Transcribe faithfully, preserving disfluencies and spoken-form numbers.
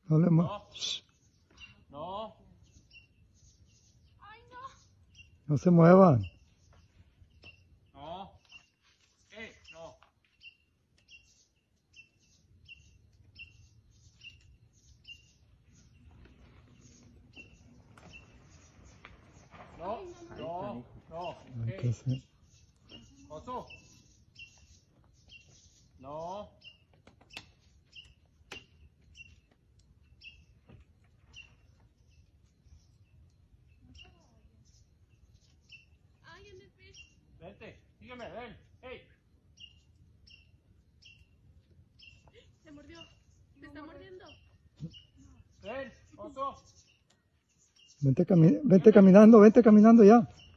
No le mu- No. No. Ay, no. No se muevan. No. Eh, no. No, no, no. Hay que Eh, hacer- oso. No. Ay, en el pez. Vente, sígueme, ven. Hey. Se mordió. ¿Te está mordiendo? Ven, oso. Vente, cami- vente caminando, vente caminando ya.